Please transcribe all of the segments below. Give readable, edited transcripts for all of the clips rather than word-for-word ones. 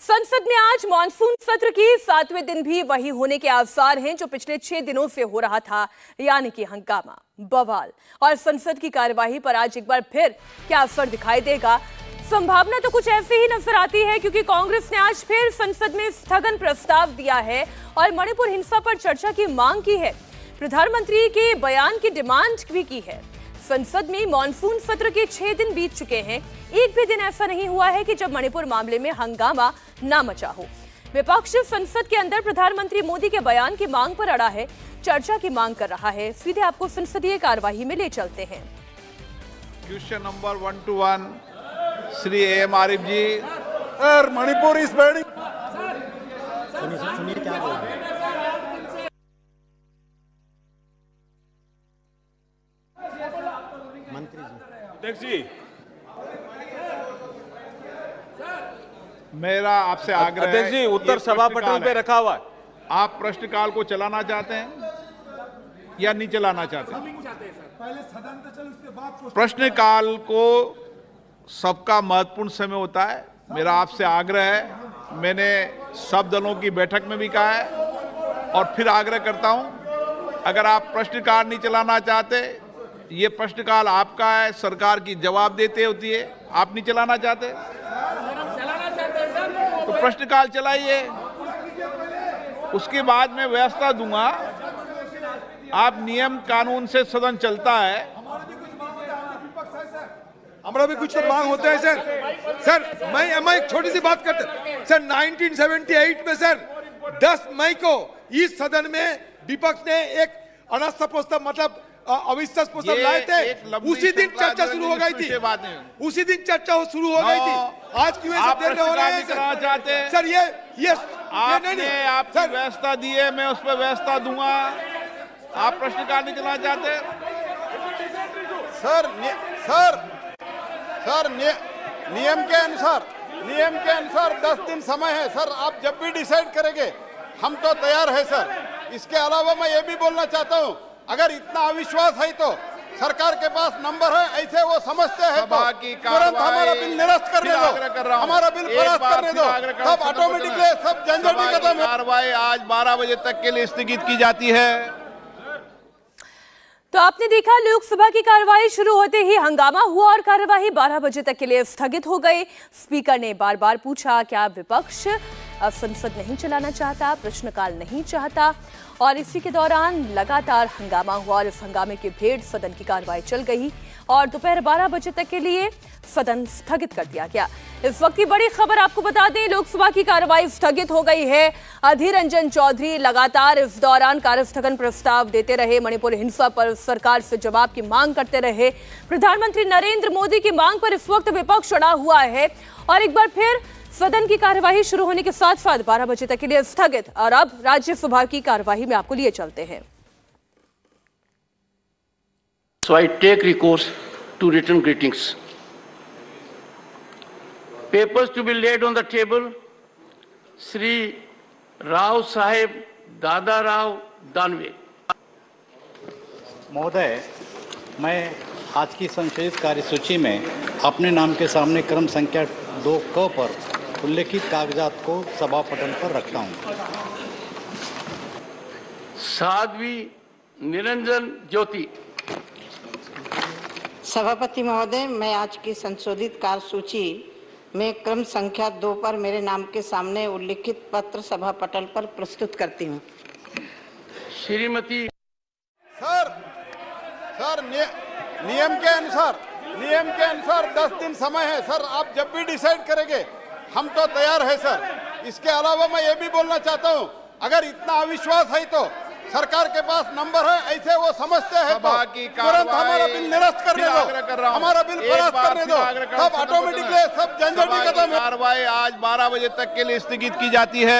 संसद में आज मॉनसून सत्र के 7वें दिन भी वही होने के आसार हैं जो पिछले 6 दिनों से हो रहा था, यानी कि हंगामा, बवाल। और संसद की कार्यवाही पर आज एक बार फिर क्या असर दिखाई देगा, संभावना तो कुछ ऐसे ही नजर आती है, क्योंकि कांग्रेस ने आज फिर संसद में स्थगन प्रस्ताव दिया है और मणिपुर हिंसा पर चर्चा की मांग की है। प्रधानमंत्री के बयान की डिमांड भी की है। संसद में मॉनसून सत्र के 6 दिन बीत चुके हैं, एक भी दिन ऐसा नहीं हुआ है कि जब मणिपुर मामले में हंगामा ना मचा हो। विपक्ष संसद के अंदर प्रधानमंत्री मोदी के बयान की मांग पर अड़ा है, चर्चा की मांग कर रहा है। सीधे आपको संसदीय कार्यवाही में ले चलते हैं। Question number 1 to 1 Shri M Arif ji. Sir, Manipur is burning. सुनिए क्या बोल रहे हैं मंत्री जी। अध्यक्ष जी, मेरा आपसे आग्रह है, अध्यक्ष जी, उत्तर सभा पटल पे रखा हुआ है। आप प्रश्नकाल को चलाना चाहते हैं या नहीं चलाना चाहते? प्रश्नकाल को सबका महत्वपूर्ण समय होता है। मेरा आपसे आग्रह है, मैंने सब दलों की बैठक में भी कहा है और फिर आग्रह करता हूं, अगर आप प्रश्नकाल नहीं चलाना चाहते, ये प्रश्नकाल आपका है, सरकार की जवाब देते होती है, आप नहीं चलाना चाहते तो प्रश्नकाल चलाइए, उसके बाद मैं व्यवस्था दूंगा। आप नियम कानून से सदन चलता है। हमारा भी कुछ तो मांग होता है सर। सर, मैं एक छोटी सी बात करते सर। 1978 में सर 10 मई को इस सदन में विपक्ष ने एक अनास्था प्रस्ताव मतलब अविश्वास प्रस्ताव लाए थे। उसी दिन चर्चा शुरू हो गई थी। उसी दिन चर्चा शुरू हो गई थी। आज क्यों ऐसा देर हो रहा है सर? ये आपने आपकी व्यवस्था दी है, मैं उस पर व्यवस्था दूंगा। आप प्रश्नकाल नहीं चलाना चाहते? सर नियम के अनुसार 10 दिन समय है सर। आप जब भी डिसाइड करेंगे हम तो तैयार है सर। इसके अलावा मैं ये भी बोलना चाहता हूँ, अगर इतना अविश्वास है तो सरकार के पास नंबर है, ऐसे वो समझते हैं तो तुरंत हमारा बिल निरस्त करने दो, हमारा बिल पास करने दो, तब ऑटोमेटिकली सब झंझट खत्म। कार्रवाई आज 12 बजे तक के लिए स्थगित की जाती है। तो आपने देखा, लोकसभा की कार्यवाही शुरू होते ही हंगामा हुआ और कार्यवाही 12 बजे तक के लिए स्थगित हो गई। स्पीकर ने बार बार पूछा, क्या विपक्ष संसद नहीं चलाना चाहता, प्रश्नकाल नहीं चाहता? और इसी के दौरान लगातार हंगामा हुआ और इस हंगामे के भेड़ सदन की कार्यवाही चल गई और दोपहर 12 बजे तक के लिए सदन स्थगित कर दिया गया। इस वक्त की बड़ी खबर आपको बता दें, लोकसभा की कार्यवाही स्थगित हो गई है। अधीर रंजन चौधरी लगातार इस दौरान कार्यस्थगन प्रस्ताव देते रहे, मणिपुर हिंसा पर सरकार से जवाब की मांग करते रहे। प्रधानमंत्री नरेंद्र मोदी की मांग पर इस वक्त विपक्ष अड़ा हुआ है और एक बार फिर सदन की कार्यवाही शुरू होने के साथ साथ 12 बजे तक के लिए स्थगित। और अब राज्यसभा की कार्यवाही में आपको लिए चलते हैं। So I take recourse to written greetings. Papers to be laid on the table. Shri Rao Sahib Dada Rao Danve. महोदय, मैं आज की संशोधित कार्यसूची में अपने नाम के सामने क्रम संख्या 2 क पर उल्लेखित कागजात को सभा पटल पर रखता हूं। साध्वी निरंजन ज्योति। सभापति महोदय, मैं आज की संशोधित कार्यसूची में क्रम संख्या 2 पर मेरे नाम के सामने उल्लिखित पत्र सभा पटल पर प्रस्तुत करती हूं। श्रीमती सर नियम के अनुसार 10 दिन समय है सर। आप जब भी डिसाइड करेंगे हम तो तैयार है सर। इसके अलावा मैं ये भी बोलना चाहता हूँ, अगर इतना अविश्वास है तो सरकार के पास नंबर है, ऐसे वो समझते हैं तो तुरंत हमारा बिल निरस्त करने दो, हमारा बिल पास करने दो, तब ऑटोमेटिकली सब झंझट खत्म। कार्रवाई आज 12 बजे तक के लिए स्थगित की जाती है।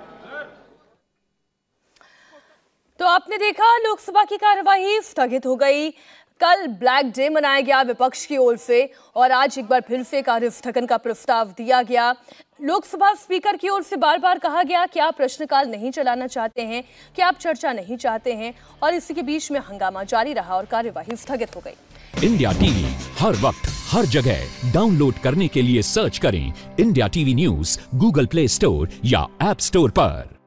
तो आपने देखा, लोकसभा की कार्यवाही स्थगित हो गई। कल ब्लैक डे मनाया गया विपक्ष की ओर से और आज एक बार फिर से कार्यस्थगन का प्रस्ताव दिया गया। लोकसभा स्पीकर की ओर से बार बार कहा गया कि आप प्रश्नकाल नहीं चलाना चाहते हैं, कि आप चर्चा नहीं चाहते हैं और इसी के बीच में हंगामा जारी रहा और कार्यवाही स्थगित हो गई। इंडिया टीवी हर वक्त हर जगह डाउनलोड करने के लिए सर्च करें India TV news Google Play Store या ऐप स्टोर पर।